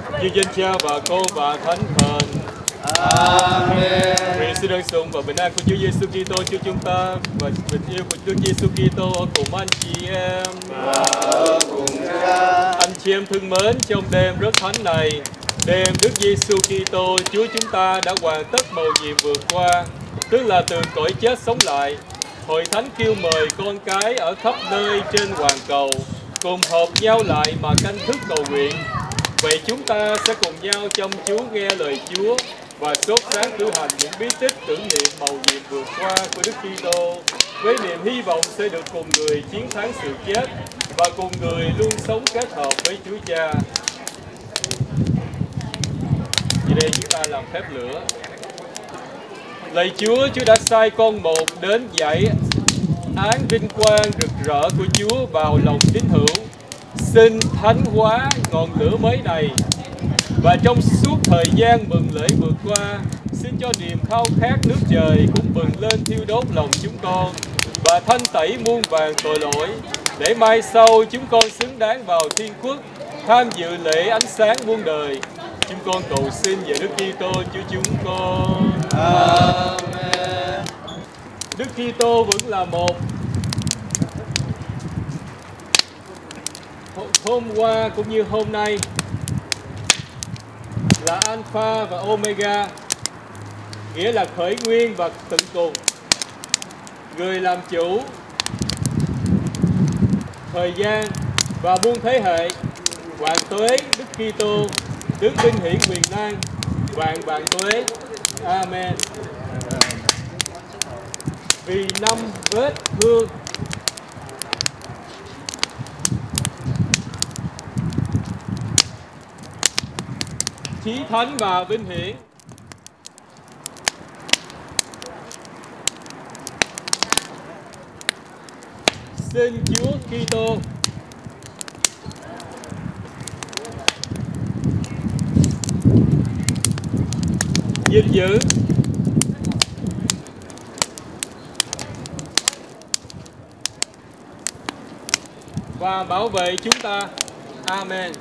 Như danh Cha và Con và Thánh Thần. Amen. Nguyện sự đơn sủng và bình an của Chúa Giêsu Kitô cho chúng ta và tình yêu của Đức Giêsu Kitô ở cùng anh chị em. Và ở cùng Cha. Anh chị em thân mến, trong đêm rất thánh này, đêm Đức Giêsu Kitô Chúa chúng ta đã hoàn tất mầu nhiệm vượt qua, tức là từ cõi chết sống lại. Hội thánh kêu mời con cái ở khắp nơi trên hoàn cầu cùng hợp nhau lại mà canh thức cầu nguyện. Vậy chúng ta sẽ cùng nhau chăm chú nghe lời Chúa và sốt sáng cử hành những bí tích tưởng niệm mầu nhiệm vượt qua của Đức Kitô, với niềm hy vọng sẽ được cùng người chiến thắng sự chết và cùng người luôn sống kết hợp với Chúa Cha. Vì đây chúng ta làm phép lửa. Lạy Chúa, Chúa đã sai con một đến giải án vinh quang rực rỡ của Chúa vào lòng tín hữu. Xin thánh hóa ngọn lửa mới này, và trong suốt thời gian mừng lễ vượt qua, xin cho niềm khao khát nước trời cũng bừng lên thiêu đốt lòng chúng con và thanh tẩy muôn vàn tội lỗi, để mai sau chúng con xứng đáng vào thiên quốc tham dự lễ ánh sáng muôn đời. Chúng con cầu xin về Đức Kitô Chúa chúng con. Amen. Đức Kitô vẫn là một. Hôm qua cũng như hôm nay là Alpha và Omega, nghĩa là khởi nguyên và tận cùng. Người làm chủ thời gian và muôn thế hệ. Vạn tuế Đức Kitô, Đức vinh hiển quyền năng, vạn vạn tuế. Amen. Vì năm vết hương, chí thánh và vinh hiển, xin Chúa Kitô gìn giữ và bảo vệ chúng ta. Amen.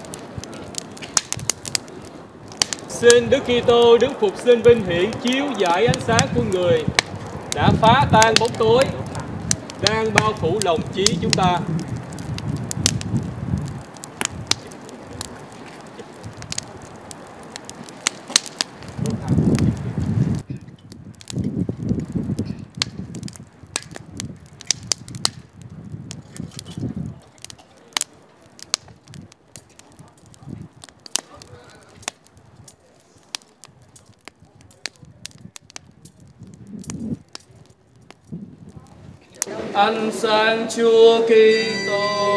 Xin Đức Kitô, Đức Phục Sinh vinh hiển chiếu rải ánh sáng của người, đã phá tan bóng tối đang bao phủ lòng trí chúng ta. Ánh sáng Chúa Kitô.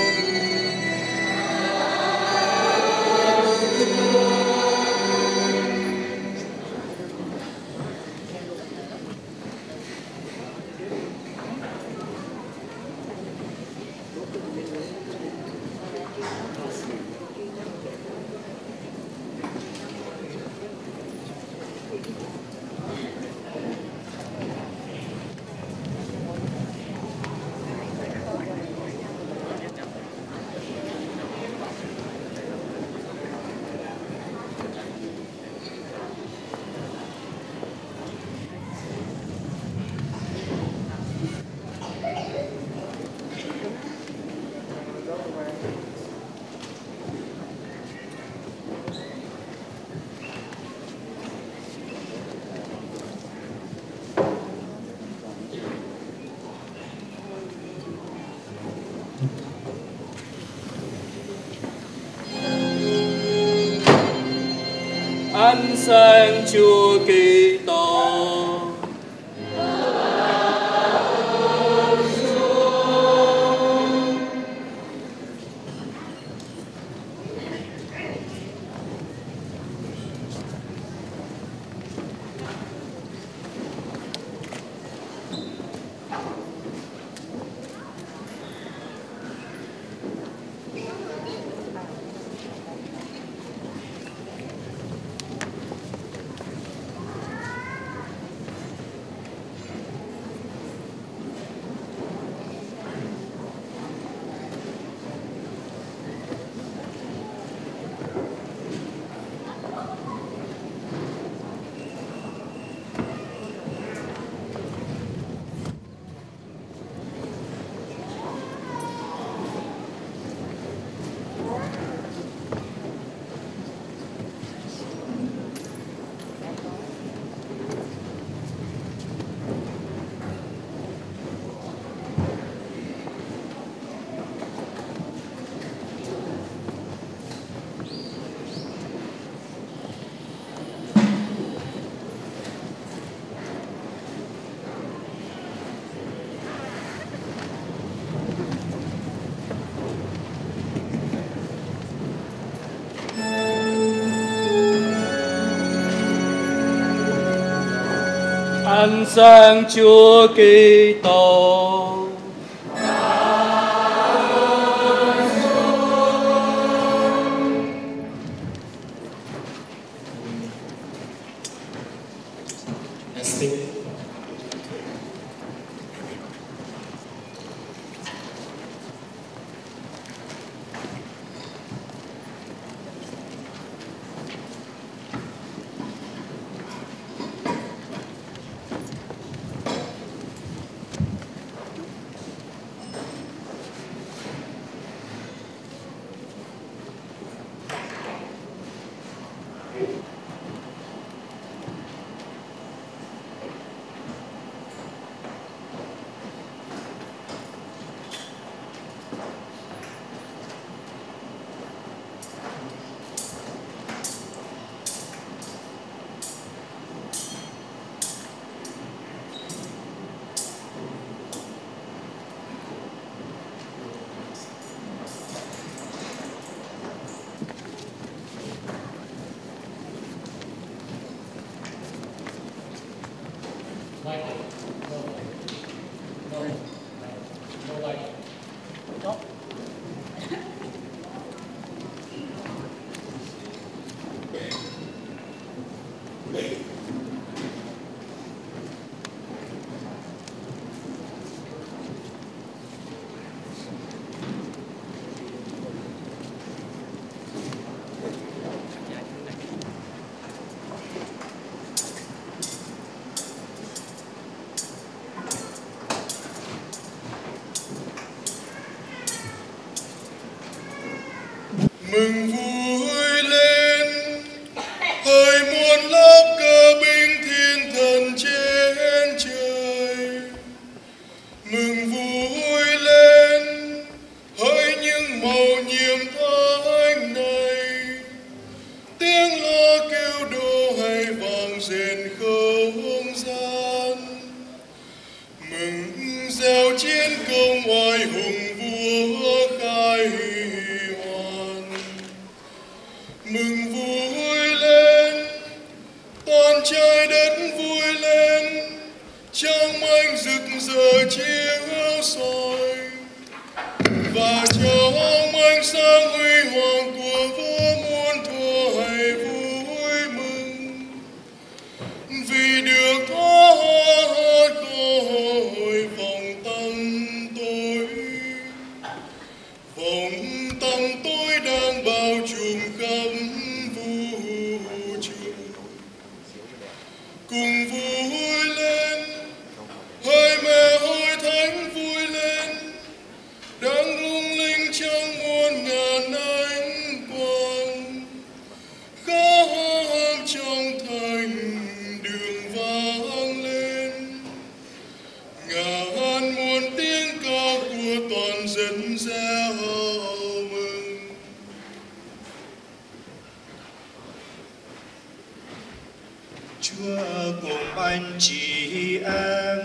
Ánh sáng Chúa Kitô. Thánh sáng Chúa Kitô. Mừng vui lên, hỡi muôn lớp cờ binh thiên thần trên trời. Mừng vui lên, hỡi những màu nhiệm thánh này. Tiếng loa kêu đô hay vang rền không gian. Mừng reo chiến công oai hùng vua khai. Mừng vui lên, toàn trời đất vui lên, trăng manh rực rỡ chiếu soi và cho ánh sáng huy hoàng của vua muôn thuở hay vui mừng vì được thoát khỏi vòng tăm tối đang bao trùm khắp vũ trụ. Cùng vui lên, hỡi mẹ hỡi thánh vui lên, đang lung linh trong muôn ngàn ánh quang, khắp trong thành đường vang lên ngàn muôn tiếng ca của toàn dân reo mừng. Chúa cùng anh chị em,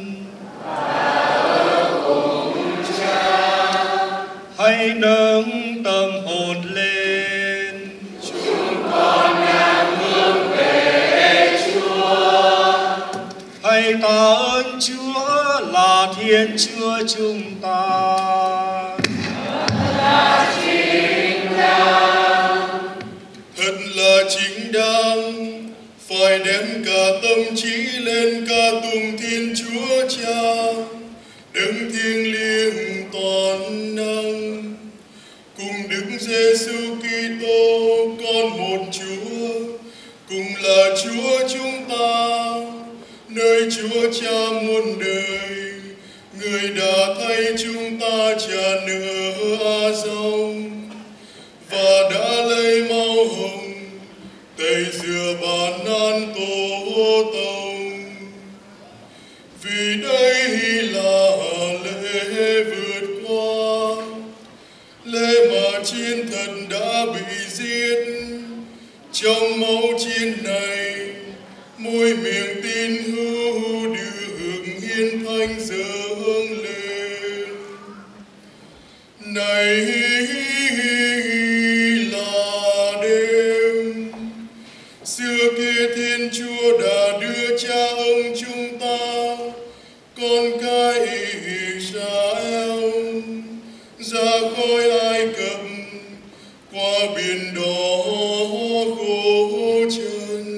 hãy nâng tâm hồn lên. Chúng con ngàn hướng về Chúa. Hãy tạ ơn Chúa là Thiên Chúa chúng ta. Thật là chính đáng phải đem cả tâm trí lên ca tụng Thiên Chúa Cha, đấng thiêng liêng toàn năng, cùng Đức Giêsu Kitô con một Chúa, cùng là Chúa chúng ta, nơi Chúa Cha muôn đời, người đã thay chúng ta trả nợ dòng và đã lấy máu hồng tẩy rửa bản nan tổ tông. Vì đây là lễ vượt qua, lễ mà chiến thần đã bị giết. Trong máu chiến này, môi miệng tin hữu được hiến thánh dâng lên. Này là đêm xưa kia Thiên Chúa đã đưa cha ông chúng ra khỏi Ai Cập, qua biển đỏ khổ chân,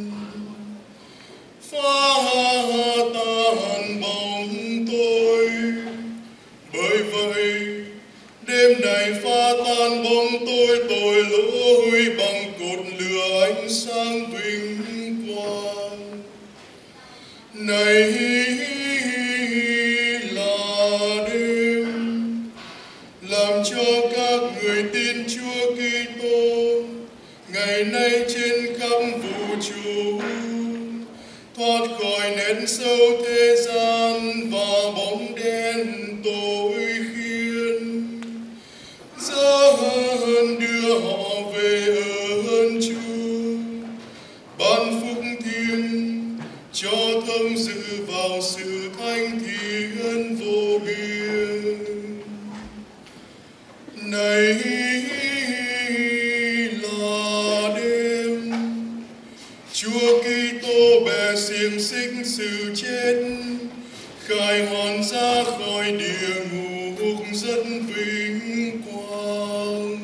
phá tan bóng tôi. Bởi vậy đêm này phá tan bóng tôi tội lỗi bằng cột lửa ánh sáng vinh quang. Này là đêm làm cho các người tin Chúa Kitô ngày nay trên khắp vũ trụ thoát khỏi nén sâu thế gian và bóng đen tội khiên, dâng đưa họ về ở hơn Chúa, ban phúc thiên cho thâm dự vào sự thanh thiện vô biên. Này là đêm Chúa Kitô bè xiềng xích sự chết, khai hoàn ra khỏi địa ngục rất vinh quang.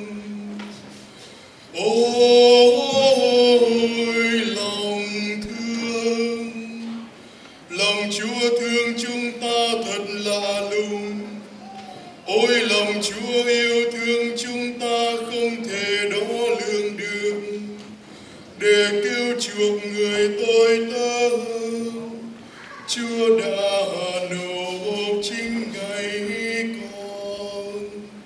Ôi lòng thương, lòng Chúa thương chúng ta thật lạ lùng. Ôi lòng Chúa yêu thương chúng ta không thể đo lường được, để cứu chuộc người tôi tớ. Chúa đã nộp chính ngày con.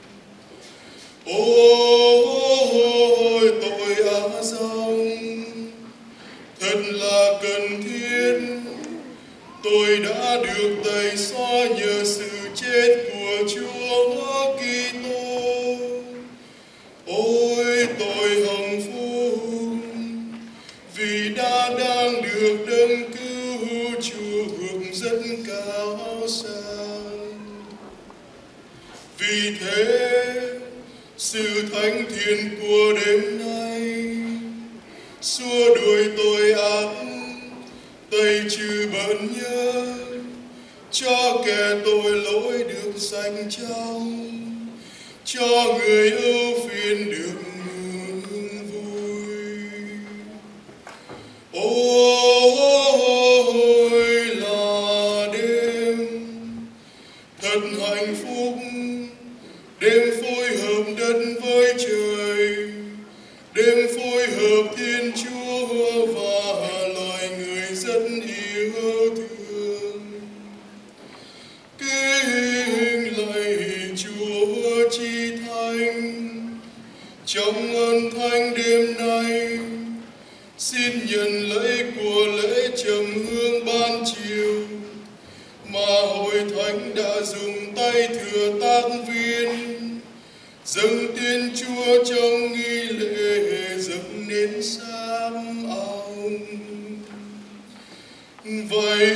Ôi tội ác dòng thật là cần thiết, tôi đã được tẩy xóa nhờ sự chết của Chúa Kitô. Ôi tội hồng phúc vì đã đang được đấng cứu chuộc rất cao xa. Vì thế sự thánh thiện của đêm nay xua đuổi tội ác, tẩy trừ bận nhớ, cho kẻ tội lỗi được sạch trong, cho người ưu phiền được mừng vui. Ôi là đêm thật hạnh phúc, đêm phối hợp đất với trời, đêm phối hợp Thiên Chúa và loài người rất yêu thương. Kính lạy Chúa Chí Thánh, trong ơn thánh đêm nay, xin nhận lấy của lễ trầm hương ban chiều mà hội thánh đã dùng tay thừa tác viên dâng tiên Chúa trong nghi lễ dâng nến sam ong. Vậy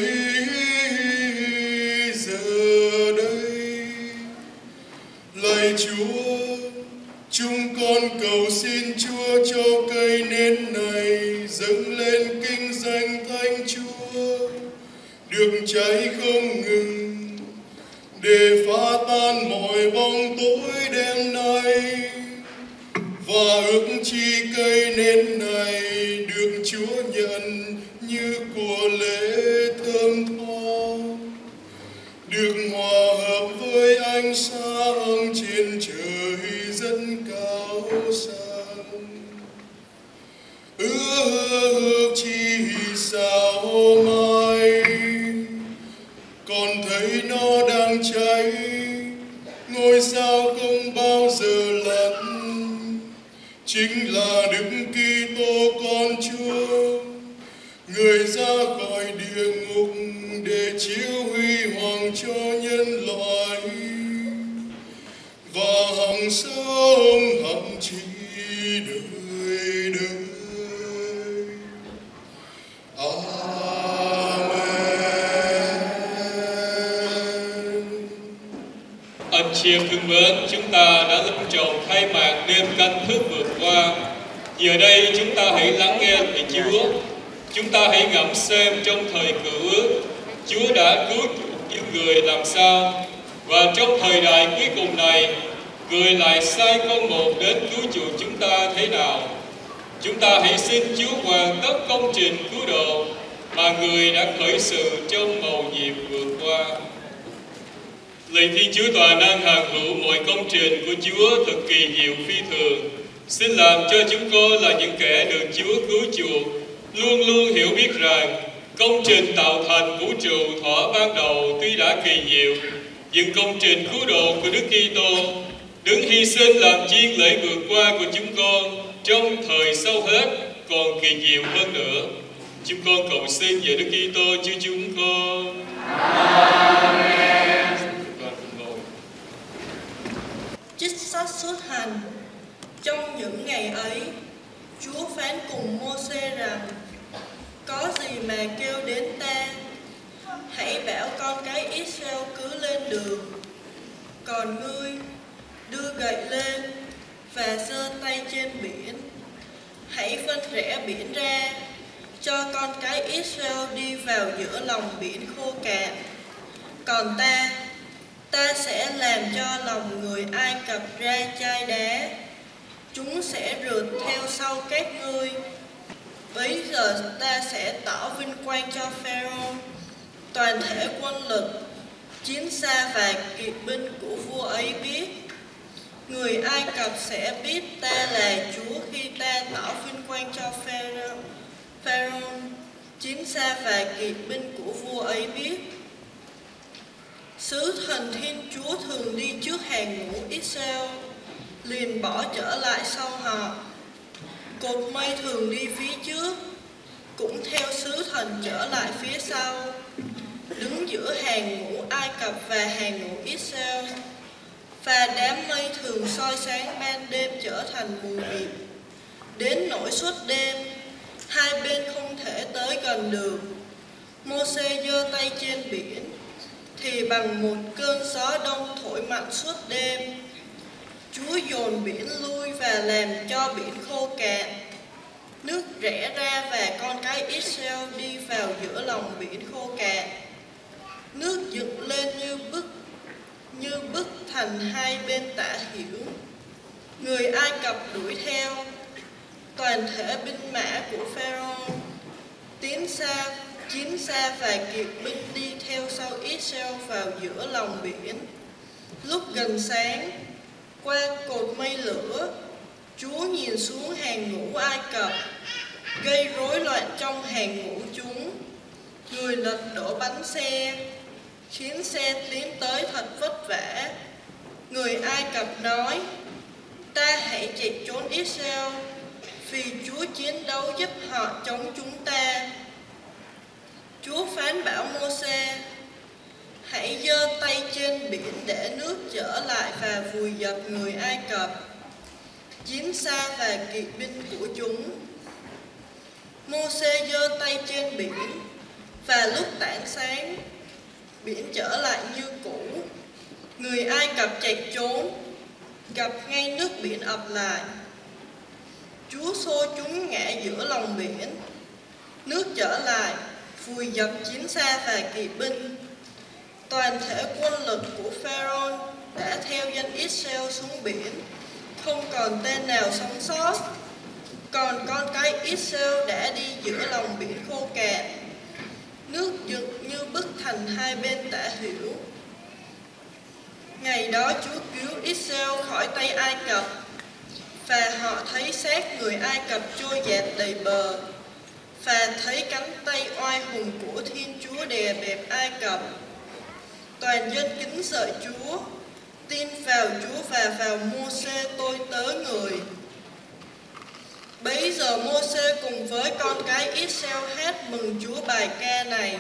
giờ đây lạy Chúa, chúng con cầu xin Chúa cho cây nến này dâng lên kinh danh Thánh Chúa được cháy không ngừng, để phá tan mọi bóng tối đêm nay, và ước chi cây nến này được Chúa nhận như của lễ thơm tho, được hòa hợp với ánh sáng trên trời rất cao xa. Ước chi sao mai còn thấy nó đang cháy, ngôi sao không bao giờ lặn, chính là Đức Kitô con Chúa, người ra khỏi địa ngục để chiếu huy hoàng cho nhân loại và hằng sống hằng trị đời đời. Anh chị em thương mến, chúng ta đã long trọng khai mạc đêm canh thức vừa qua. Giờ đây chúng ta hãy lắng nghe lời Chúa. Chúng ta hãy ngẫm xem trong thời cựu ước, Chúa đã cứu chuộc những người làm sao. Và trong thời đại cuối cùng này, Người lại sai con một đến cứu chuộc chúng ta thế nào? Chúng ta hãy xin Chúa hoàn tất công trình cứu độ mà Người đã khởi sự trong mầu nhiệm vừa qua. Lạy Thiên Chúa toàn năng hàng hữu, mọi công trình của Chúa thật kỳ diệu phi thường. Xin làm cho chúng con là những kẻ được Chúa cứu chuộc luôn luôn hiểu biết rằng công trình tạo thành vũ trụ thuở ban đầu tuy đã kỳ diệu, nhưng công trình cứu độ của Đức Kitô đứng hy sinh làm chiên lễ vượt qua của chúng con trong thời sau hết còn kỳ diệu hơn nữa. Chúng con cầu xin về Đức Kitô Chúa chúng con. Amen. Trích sách Xuất Hành. Trong những ngày ấy, Chúa phán cùng Mô-sê rằng: có gì mà kêu đến ta? Hãy bảo con cái Israel cứ lên đường. Còn ngươi, đưa gậy lên và giơ tay trên biển. Hãy phân rẽ biển ra, cho con cái Israel đi vào giữa lòng biển khô cạn. Còn ta sẽ làm cho lòng người Ai Cập ra chai đá. Chúng sẽ rượt theo sau các ngươi. Bấy giờ ta sẽ tỏ vinh quang cho Pharaoh, toàn thể quân lực, chiến xa và kỵ binh của vua ấy biết. Người Ai Cập sẽ biết ta là Chúa khi ta tỏ vinh quang cho Pharaoh, chiến xa và kỵ binh của vua ấy biết. Sứ thần Thiên Chúa thường đi trước hàng ngũ Israel, liền bỏ trở lại sau họ. Cột mây thường đi phía trước, cũng theo sứ thần trở lại phía sau, đứng giữa hàng ngũ Ai Cập và hàng ngũ Israel. Và đám mây thường soi sáng ban đêm trở thành mù mịt, đến nỗi suốt đêm hai bên không thể tới gần được. Mô-sê giơ tay trên biển, thì bằng một cơn gió đông thổi mạnh suốt đêm, Chúa dồn biển lui và làm cho biển khô cạn. Nước rẽ ra và con cái Israel đi vào giữa lòng biển khô cạn. Nước dựng lên như bức thành hai bên tả hữu. Người Ai Cập đuổi theo. Toàn thể binh mã của Pharaoh chiến xa và kỵ binh đi theo sau Israel vào giữa lòng biển. Lúc gần sáng, qua cột mây lửa, Chúa nhìn xuống hàng ngũ Ai Cập, gây rối loạn trong hàng ngũ chúng. Người lật đổ bánh xe, khiến xe tiến tới thật vất vả. Người Ai Cập nói: ta hãy chạy trốn Israel, vì Chúa chiến đấu giúp họ chống chúng ta. Chúa phán bảo Mô-sê: hãy giơ tay trên biển để nước trở lại và vùi dập người Ai Cập, chiến xa và kỵ binh của chúng. Mô-sê giơ tay trên biển, và lúc tảng sáng, biển trở lại như cũ. Người Ai Cập chạy trốn, gặp ngay nước biển ập lại. Chúa xô chúng ngã giữa lòng biển. Nước trở lại, vùi dập chiến xa và kỵ binh. Toàn thể quân lực của Pharaoh đã theo dân Israel xuống biển, không còn tên nào sống sót. Còn con cái Israel đã đi giữa lòng biển khô cạn. Nước dựng như bức thành hai bên tả hữu. Ngày đó Chúa cứu Israel khỏi tay Ai Cập, và họ thấy xác người Ai Cập trôi dạt đầy bờ, và thấy cánh tay oai hùng của Thiên Chúa đè bẹp Ai Cập. Toàn dân kính sợ Chúa, tin vào Chúa và vào Mô-sê tôi tớ người. Bấy giờ Mô-sê cùng với con cái Israel hát mừng Chúa bài ca này: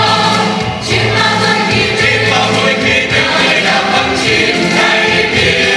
Hãy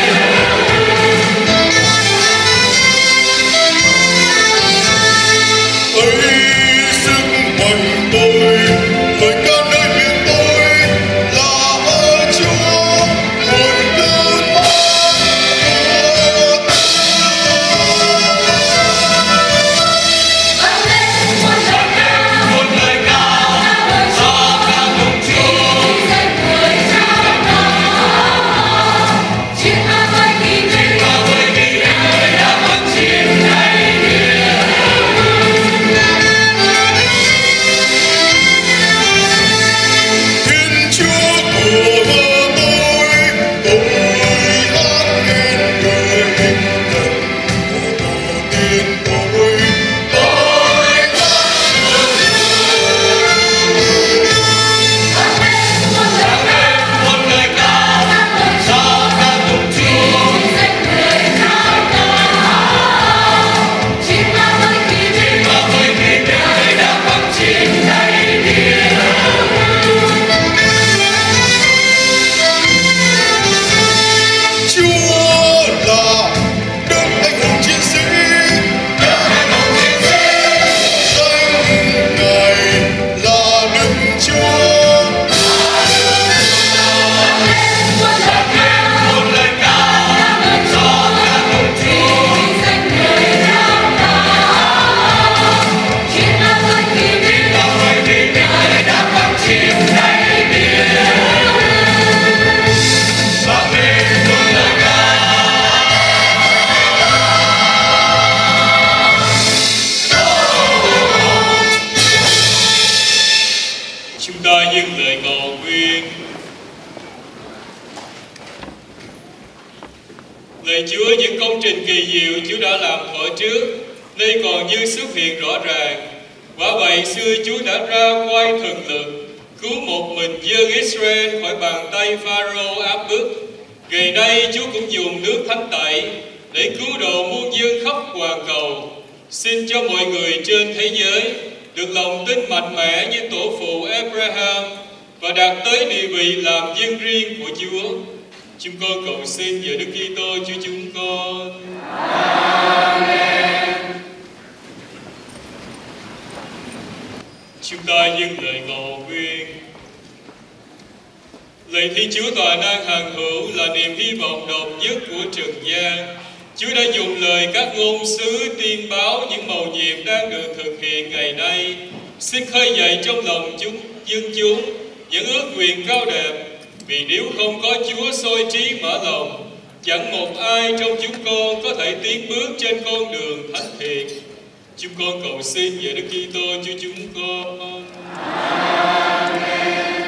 kỳ diệu Chúa đã làm thuở trước, nay còn như xuất hiện rõ ràng. Quả vậy xưa Chúa đã ra quay thần lực, cứu một mình dân Israel khỏi bàn tay Pharaoh áp bức. Ngày nay Chúa cũng dùng nước thánh tẩy để cứu độ muôn dân khắp hoàn cầu. Xin cho mọi người trên thế giới được lòng tin mạnh mẽ như tổ phụ Abraham và đạt tới địa vị làm dân riêng của Chúa. Chúng con cầu xin nhờ Đức Kitô Chúa chúng con. Amen. Chúng ta dâng lời cầu nguyện. Lạy Thiên Chúa toàn năng hằng hữu là niềm hy vọng độc nhất của trần gian. Chúa đã dùng lời các ngôn sứ tiên báo những mầu nhiệm đang được thực hiện ngày nay. Xin khơi dậy trong lòng dân chúng những ước nguyện cao đẹp. Vì nếu không có Chúa soi trí mở lòng, chẳng một ai trong chúng con có thể tiến bước trên con đường thánh thiện. Chúng con cầu xin về Đức Kitô Chúa chúng con. Amen.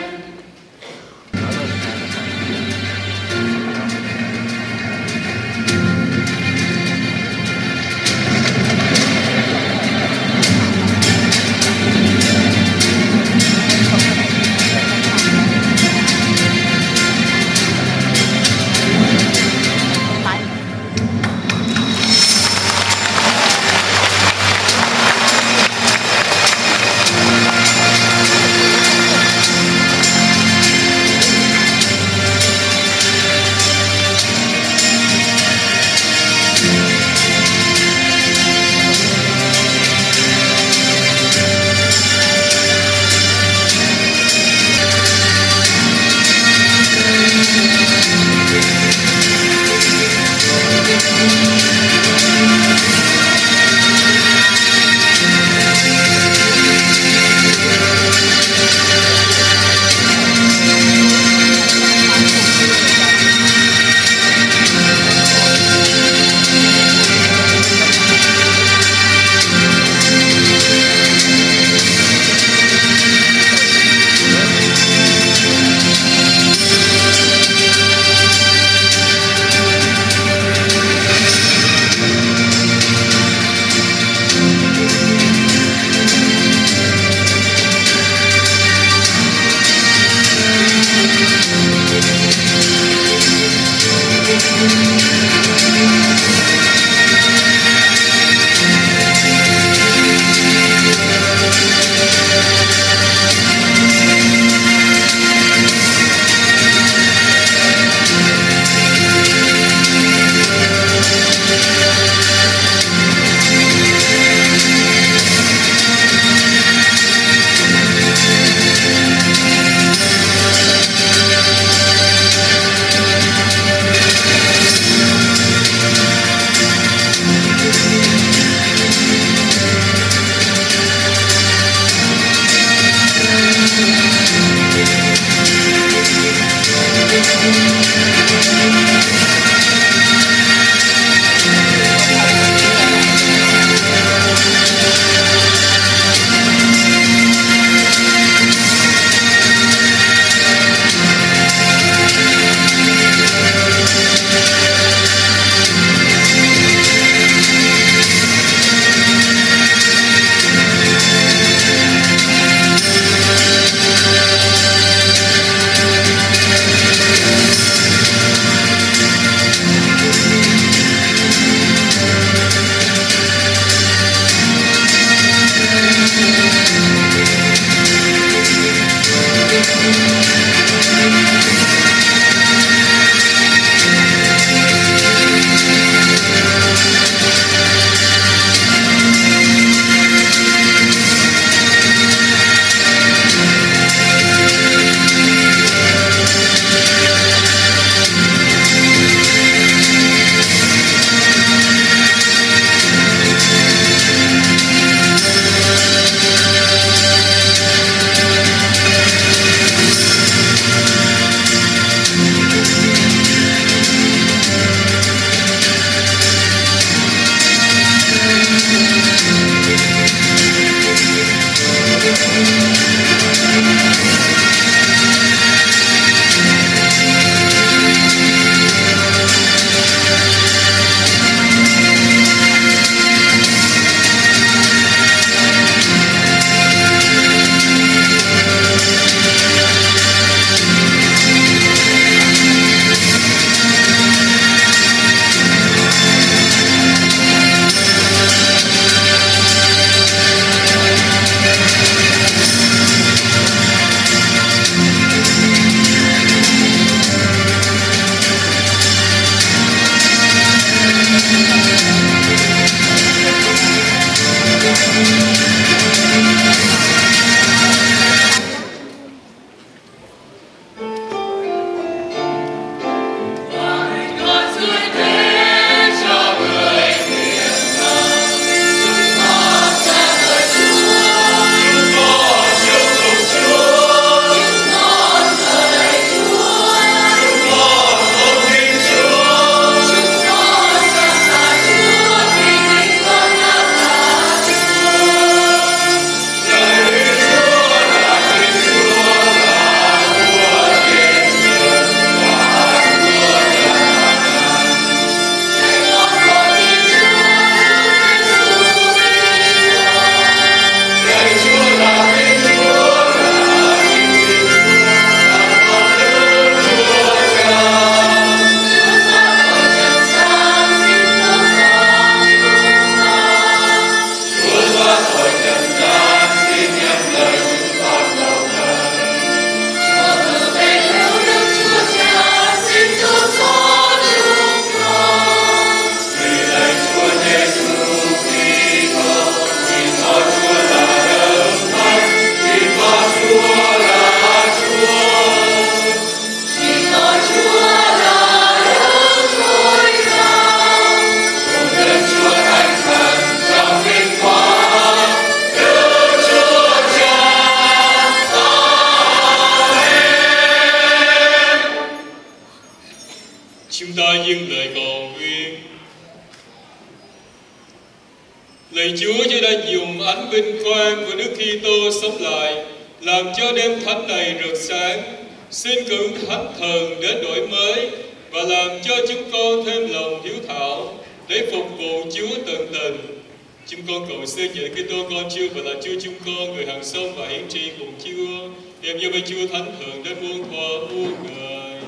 Lạy Chúa, Chúa đã dùng ánh vinh quang của Đức Kitô sống lại, làm cho đêm thánh này rực sáng. Xin cử Thánh Thần đến đổi mới và làm cho chúng con thêm lòng hiếu thảo để phục vụ Chúa tận tình. Chúng con cầu xin nhờ Kitô con Chúa và là Chúa chúng con, người hằng sống và hiển tri cùng Chúa, đem cho với Chúa Thánh Thần đến muôn thuở muôn đời.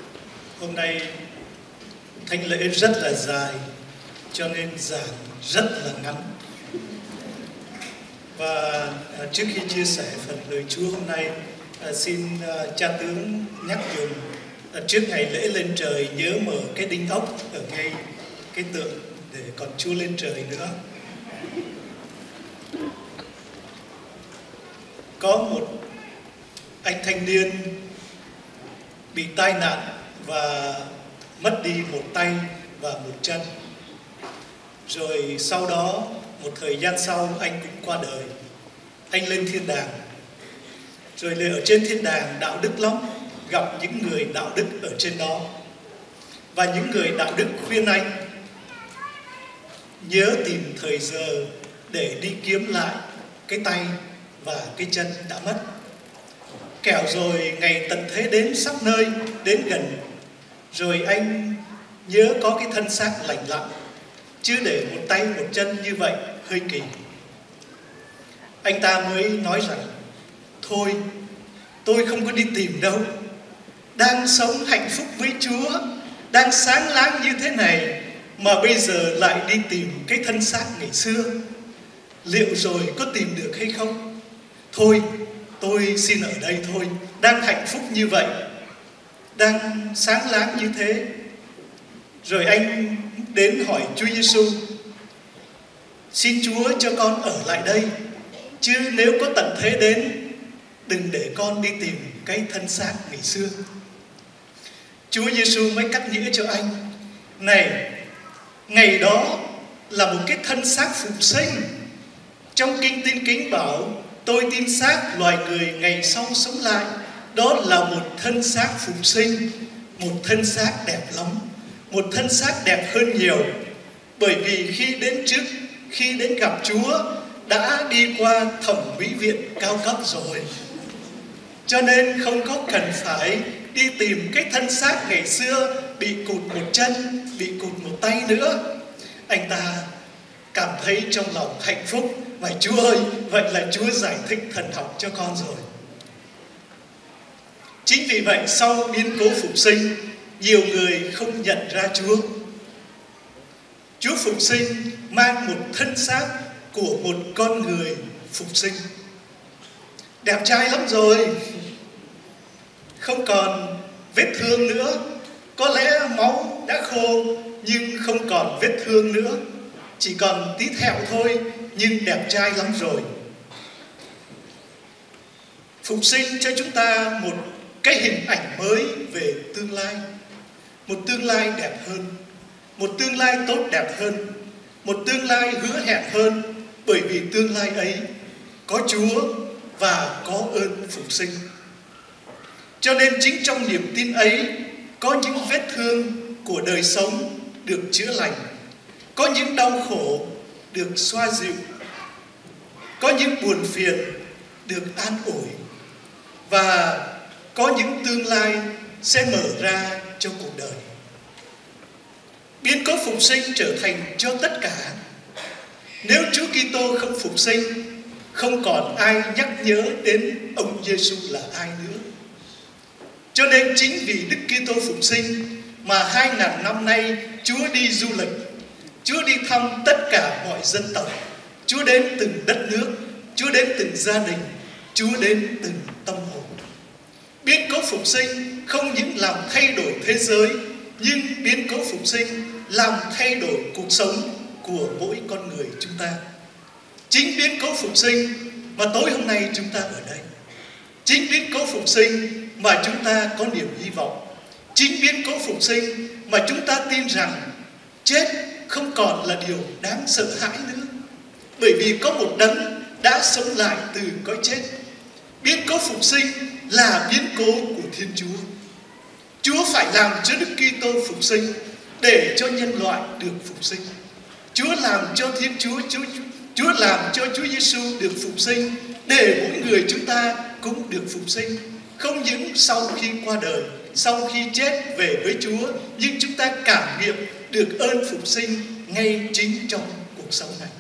Hôm nay thánh lễ rất là dài, cho nên giảng rất là ngắn. Và trước khi chia sẻ phần lời Chúa hôm nay, xin cha tướng nhắc dùm trước ngày lễ lên trời nhớ mở cái đinh ốc ở ngay cái tượng để còn Chúa lên trời nữa. Có một anh thanh niên bị tai nạn và mất đi một tay và một chân. Rồi sau đó, một thời gian sau, anh cũng qua đời. Anh lên thiên đàng. Rồi ở trên thiên đàng đạo đức lắm, gặp những người đạo đức ở trên đó. Và những người đạo đức khuyên anh nhớ tìm thời giờ để đi kiếm lại cái tay và cái chân đã mất. Kẻo rồi ngày tận thế đến sắp nơi, đến gần, rồi anh nhớ có cái thân xác lành lặn, chứ để một tay một chân như vậy hơi kỳ. Anh ta mới nói rằng: thôi, tôi không có đi tìm đâu. Đang sống hạnh phúc với Chúa, đang sáng láng như thế này, mà bây giờ lại đi tìm cái thân xác ngày xưa, liệu rồi có tìm được hay không? Thôi, tôi xin ở đây thôi. Đang hạnh phúc như vậy, đang sáng láng như thế. Rồi anh đến hỏi Chúa Giêsu: xin Chúa cho con ở lại đây, chứ nếu có tận thế đến, đừng để con đi tìm cái thân xác ngày xưa. Chúa Giêsu mới cắt nghĩa cho anh: này, ngày đó là một cái thân xác phục sinh. Trong Kinh Tiên Kính bảo: tôi tin xác loài người ngày sau sống lại. Đó là một thân xác phục sinh, một thân xác đẹp lắm, một thân xác đẹp hơn nhiều. Bởi vì khi đến gặp Chúa đã đi qua thẩm mỹ viện cao cấp rồi, cho nên không có cần phải đi tìm cái thân xác ngày xưa bị cụt một chân, bị cụt một tay nữa. Anh ta cảm thấy trong lòng hạnh phúc. Và Chúa ơi, vậy là Chúa giải thích thần học cho con rồi. Chính vì vậy sau biến cố phục sinh, nhiều người không nhận ra Chúa. Chúa phục sinh mang một thân xác của một con người phục sinh. Đẹp trai lắm rồi, không còn vết thương nữa. Có lẽ máu đã khô nhưng không còn vết thương nữa, chỉ còn tí thẹo thôi, nhưng đẹp trai lắm rồi. Phục sinh cho chúng ta một cái hình ảnh mới về tương lai. Một tương lai đẹp hơn, một tương lai tốt đẹp hơn, một tương lai hứa hẹn hơn, bởi vì tương lai ấy có Chúa và có ơn phục sinh. Cho nên chính trong niềm tin ấy có những vết thương của đời sống được chữa lành, có những đau khổ được xoa dịu, có những buồn phiền được an ủi, và có những tương lai sẽ mở ra cho cuộc đời. Biến cố phục sinh trở thành cho tất cả. Nếu Chúa Kitô không phục sinh, không còn ai nhắc nhớ đến ông Giêsu là ai nữa. Cho nên chính vì Đức Kitô phục sinh mà 2000 năm nay Chúa đi du lịch, Chúa đi thăm tất cả mọi dân tộc, Chúa đến từng đất nước, Chúa đến từng gia đình, Chúa đến từng tâm hồn. Biến cố phục sinh không những làm thay đổi thế giới, nhưng biến cố phục sinh làm thay đổi cuộc sống của mỗi con người chúng ta. Chính biến cố phục sinh mà tối hôm nay chúng ta ở đây, chính biến cố phục sinh mà chúng ta có niềm hy vọng, chính biến cố phục sinh mà chúng ta tin rằng chết không còn là điều đáng sợ hãi nữa, bởi vì có một đấng đã sống lại từ cõi chết. Biến cố phục sinh là biến cố của Thiên Chúa. Chúa phải làm cho Đức Kitô phục sinh để cho nhân loại được phục sinh. Chúa làm cho Thiên Chúa làm cho Chúa Giêsu được phục sinh để mỗi người chúng ta cũng được phục sinh. Không những sau khi qua đời, sau khi chết về với Chúa, nhưng chúng ta cảm nghiệm được ơn phục sinh ngay chính trong cuộc sống này.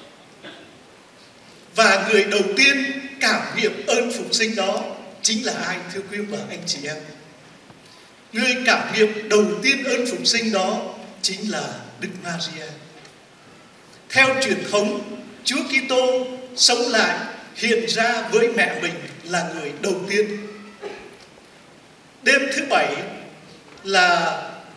Và người đầu tiên cảm nghiệm ơn phục sinh đó chính là ai, thưa quý ông bà anh chị em? Người cảm nghiệm đầu tiên ơn phục sinh đó chính là Đức Maria. Theo truyền thống, Chúa Kitô sống lại hiện ra với mẹ mình là người đầu tiên. Đêm thứ bảy là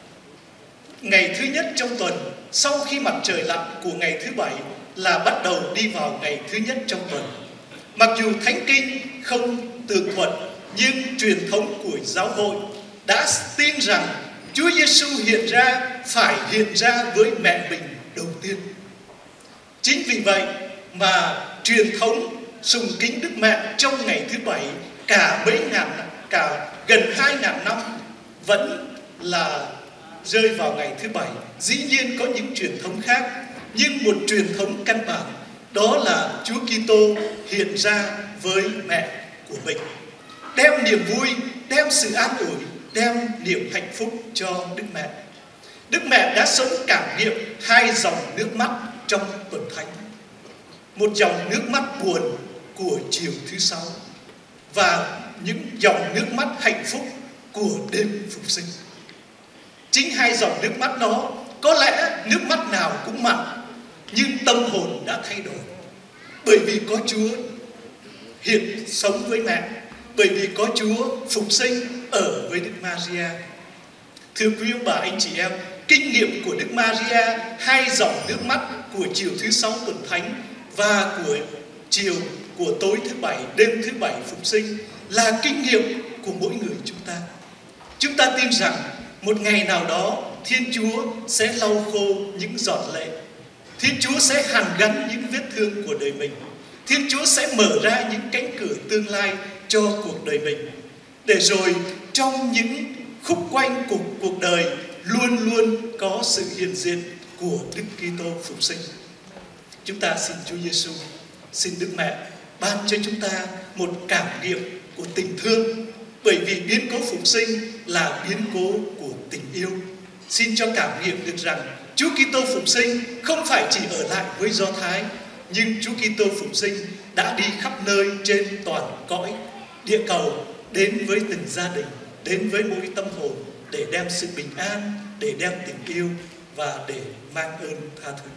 ngày thứ nhất trong tuần, sau khi mặt trời lặn của ngày thứ bảy là bắt đầu đi vào ngày thứ nhất trong tuần. Mặc dù Thánh Kinh không tường thuật, nhưng truyền thống của giáo hội đã tin rằng Chúa Giêsu hiện ra phải hiện ra với mẹ mình đầu tiên. Chính vì vậy mà truyền thống sùng kính Đức Mẹ trong ngày thứ bảy cả gần 2000 năm vẫn là rơi vào ngày thứ bảy. Dĩ nhiên có những truyền thống khác, nhưng một truyền thống căn bản đó là Chúa Kitô hiện ra với mẹ của mình, đem niềm vui, đem sự an ủi, đem niềm hạnh phúc cho Đức Mẹ. Đức Mẹ đã sống cảm nghiệm hai dòng nước mắt trong tuần thánh. Một dòng nước mắt buồn của chiều thứ sáu và những dòng nước mắt hạnh phúc của đêm phục sinh. Chính hai dòng nước mắt đó, có lẽ nước mắt nào cũng mặn, nhưng tâm hồn đã thay đổi. Bởi vì có Chúa hiện sống với mẹ, bởi vì có Chúa phục sinh ở với Đức Maria. Thưa quý ông bà anh chị em, kinh nghiệm của Đức Maria, hai dòng nước mắt của chiều thứ sáu tuần thánh và của tối thứ bảy, đêm thứ bảy phục sinh là kinh nghiệm của mỗi người chúng ta. Chúng ta tin rằng một ngày nào đó Thiên Chúa sẽ lau khô những giọt lệ. Thiên Chúa sẽ hàn gắn những vết thương của đời mình. Thiên Chúa sẽ mở ra những cánh cửa tương lai cho cuộc đời mình. Để rồi trong những khúc quanh của cuộc đời luôn luôn có sự hiện diện của Đức Kitô phục sinh. Chúng ta xin Chúa Giêsu, xin Đức Mẹ ban cho chúng ta một cảm nghiệm của tình thương, bởi vì biến cố phục sinh là biến cố của tình yêu. Xin cho cảm nghiệm được rằng Chúa Kitô phục sinh không phải chỉ ở lại với Do Thái, nhưng Chúa Kitô phục sinh đã đi khắp nơi trên toàn cõi địa cầu, đến với từng gia đình, đến với mỗi tâm hồn, để đem sự bình an, để đem tình yêu và để mang ơn tha thứ.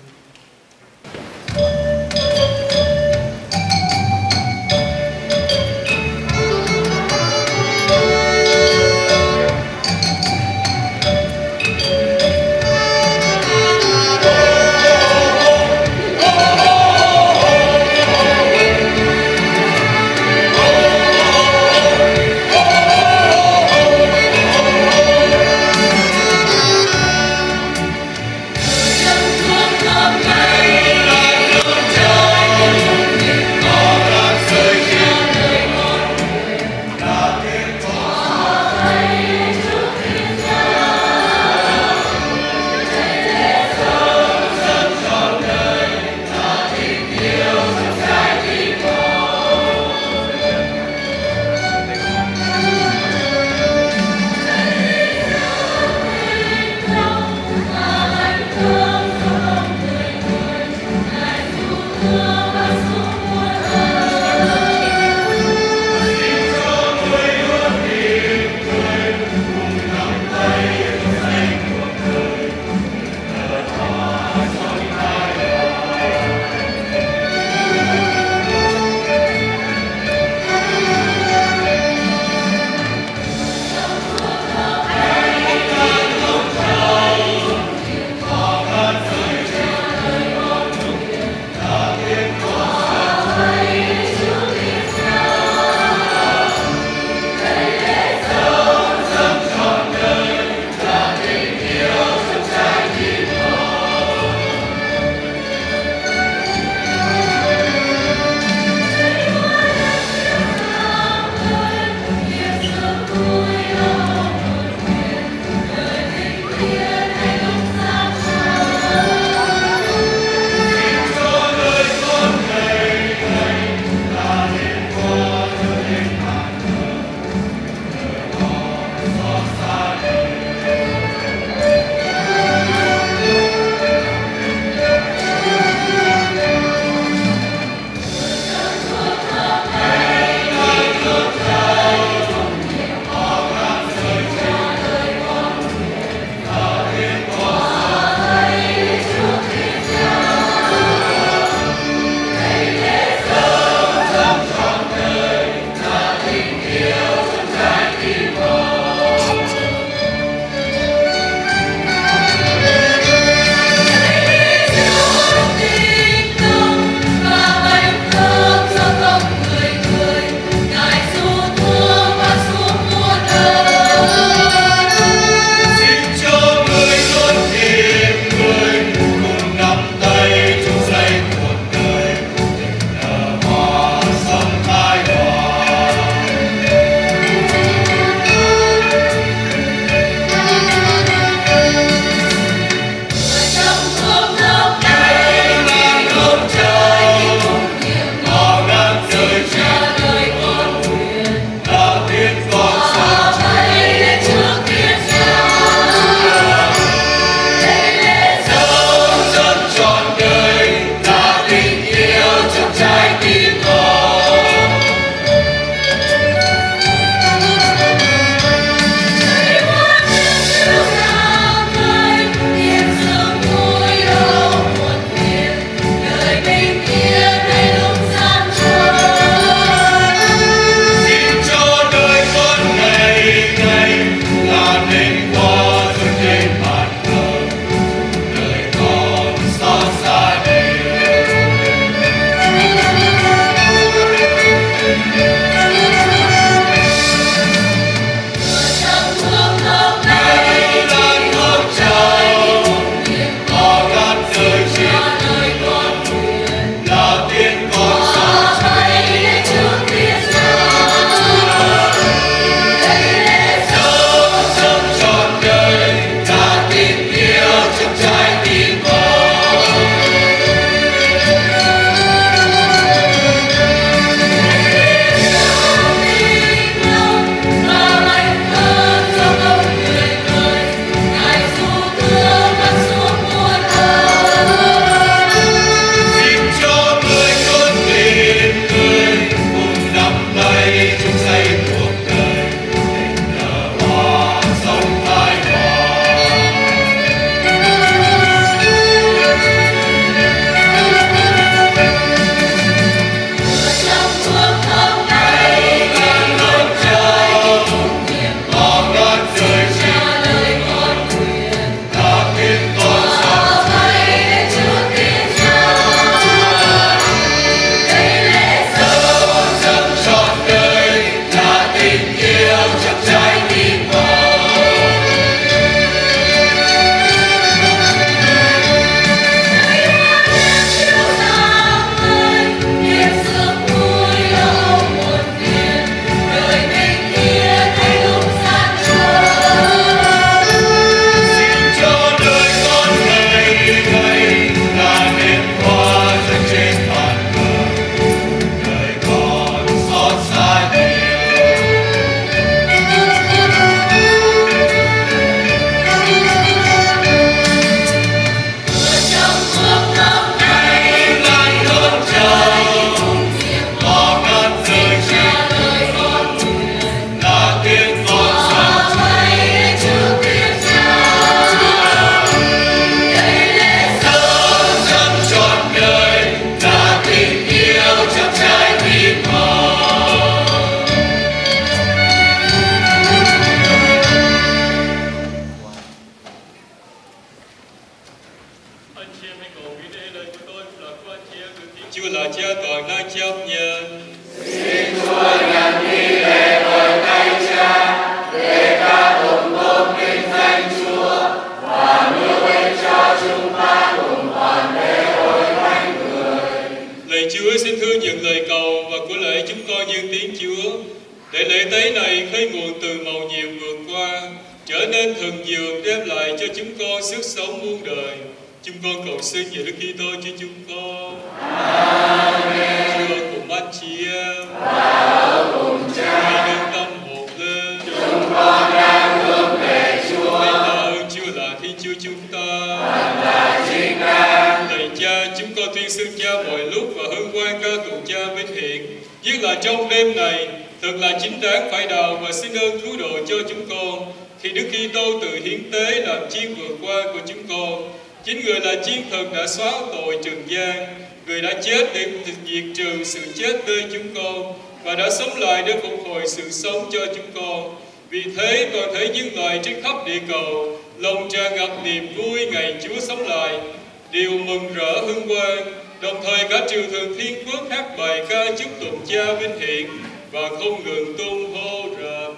thương nhận lời cầu và của lễ chúng con dâng tiếng Chúa, để lễ tế này khơi nguồn từ mầu nhiệm vượt qua, trở nên thần dược đem lại cho chúng con sức sống muôn đời. Chúng con cầu xin nhờ Đức Kitô cho chúng con. Amen. Chúa cùng anh chị em và cùng Cha, hãy nâng tâm một lên. Chúng con đang hướng về Chúa. Hãy tạ ơn Chúa là Thiên Chúa chúng ta. Thật là chính đáng. Lạy Cha, chúng con tuyên xưng Cha mọi lúc và hân hoan ca tụng Cha vinh hiển. Nhất là trong đêm này, thật là chính đáng phải đào và xin ơn cứu độ cho chúng con. Khi Đức Kitô tự hiến tế làm chiên vượt qua của chúng con, chính người là chiên thần đã xóa tội trần gian, người đã chết để diệt trừ sự chết nơi chúng con và đã sống lại để phục hồi sự sống cho chúng con. Vì thế toàn thể nhân loại trên khắp địa cầu lòng tràn ngập niềm vui ngày Chúa sống lại, đều mừng rỡ hân hoan. Đồng thời cả triều thần thiên quốc hát bài ca chúc tụng Cha vinh hiển và không ngừng tung hô rằng: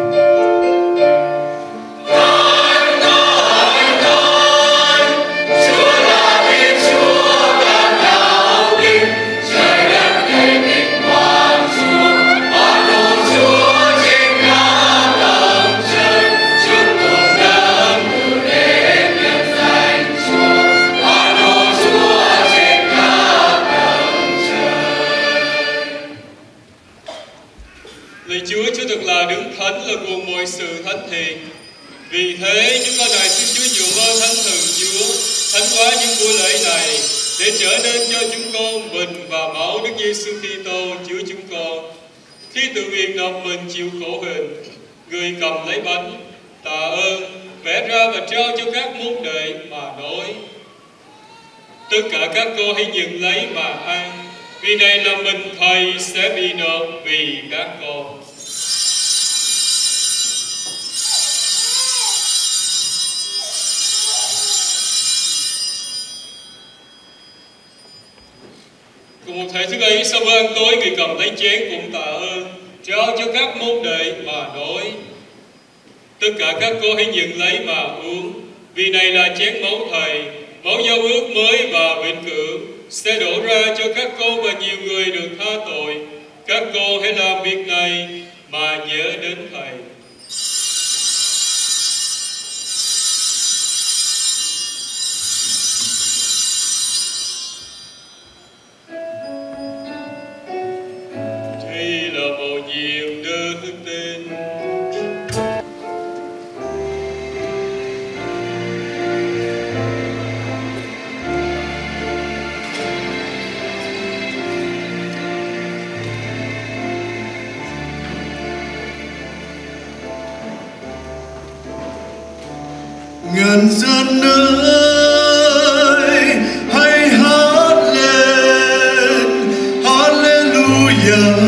Chúa thật là đứng thánh, là nguồn mọi sự thánh thiện. Vì thế chúng con này xin Chúa nhiều ơn thánh thần Chúa, thánh hóa những buổi lễ này để trở nên cho chúng con bình và máu Đức Giêsu Kitô Chúa chúng con. Khi tự nguyện nộp mình chịu khổ hình, người cầm lấy bánh, tạ ơn, bẻ ra và trao cho các môn đệ mà nói: tất cả các con hãy nhận lấy mà ăn, vì này là mình Thầy sẽ bị nộp vì các con. Cùng một thể thức ấy, sau bữa ăn tối, người cầm lấy chén cũng tạ ơn, trao cho các môn đệ mà nói: tất cả các con hãy nhận lấy mà uống, vì này là chén máu Thầy, máu giao ước mới và vĩnh cửu, sẽ đổ ra cho các con và nhiều người được tha tội. Các con hãy làm việc này mà nhớ đến Thầy. Ngàn dân ơi, hãy hát lên, Hallelujah.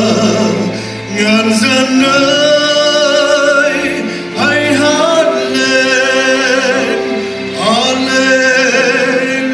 Ngàn dân ơi, hãy hát lên, Hallelujah.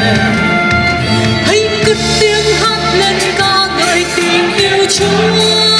Hãy cất tiếng hát lên ca ngợi tình yêu Chúa.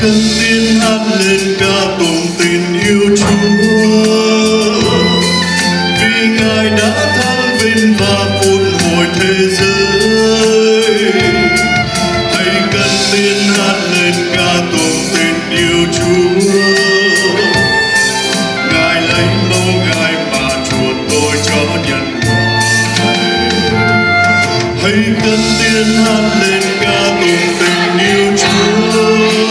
cất tiếng hát lên ca tụng tình yêu Chúa, vì Ngài đã thăng vinh và phun hồi thế giới. Hãy cất tiếng hát lên ca tụng tình yêu Chúa, Ngài lấy máu Ngài mà chuộc tội cho nhân loại. Hãy cất tiếng hát lên ca tụng tình yêu Chúa,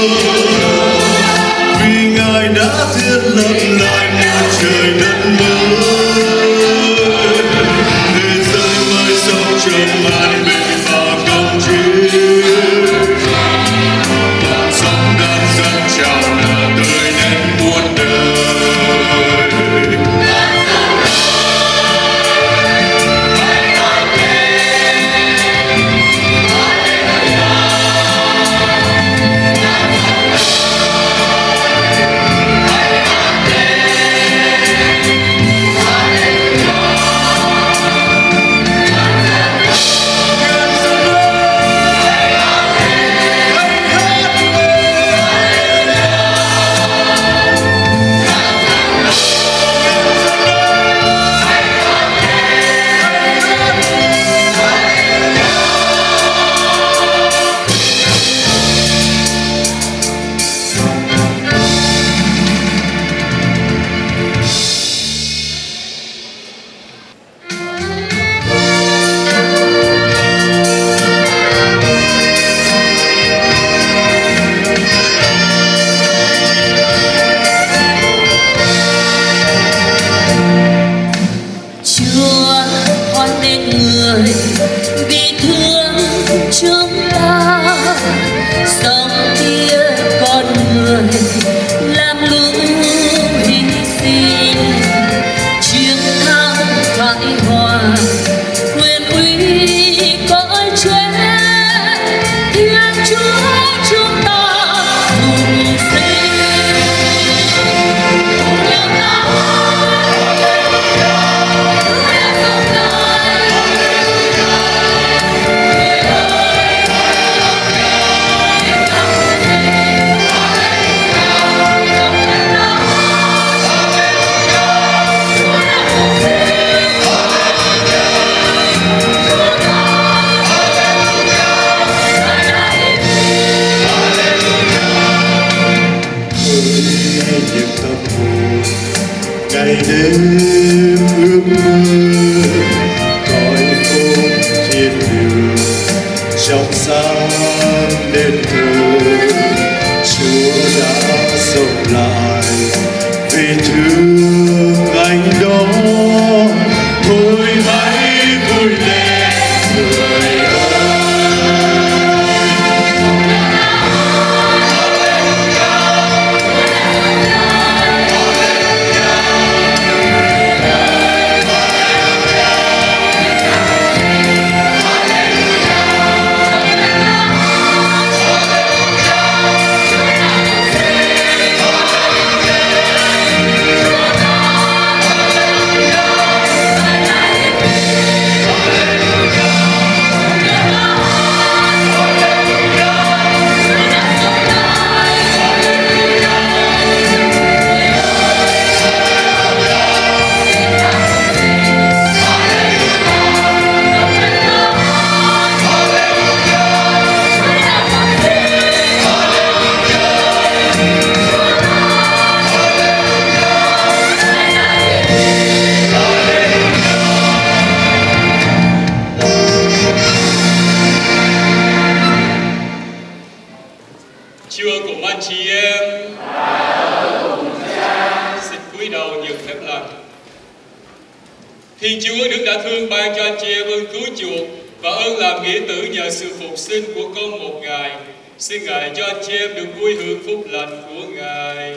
vì Ngài đã thiết lập lại một trời đất mới, thế giới mới sống trong an bình và công chính. Sống đang dâng trào nở tươi đến muôn đời. Ngày đêm ước mơ cõi ôm thiên đường, trong sáng đền thờ Chúa đã sống lại vì thương anh đó. Thôi hãy vui lên người Thiên Chúa Đức đã thương ban cho anh chị em ơn cứu chuộc và ơn làm nghĩa tử nhờ sự phục sinh của con một Ngài. Xin Ngài cho anh chị em được vui hưởng phúc lành của Ngài.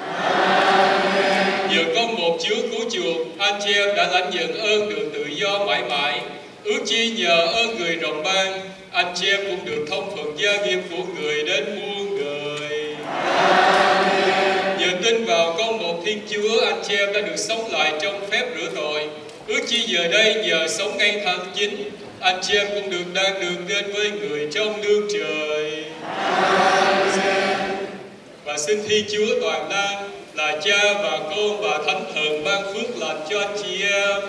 Nhờ con một Chúa cứu chuộc, anh chị em đã lãnh nhận ơn được tự do mãi mãi. Ước chi nhờ ơn người rộng ban, anh chị em cũng được thông phần gia nghiệp của người đến muôn đời. Nhờ tin vào con một Thiên Chúa, anh chị em đã được sống lại trong phép rửa tội. Ước chi giờ đây nhờ sống ngay thẳng chính, anh chị em cũng đang được đến với người trong nước trời. xin Thiên Chúa toàn năng là Cha và Con và Thánh Thần ban phước lành cho anh chị em.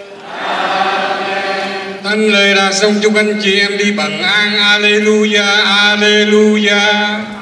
Thánh lễ đã xong chúc anh chị em đi bằng an. Alleluia, Alleluia.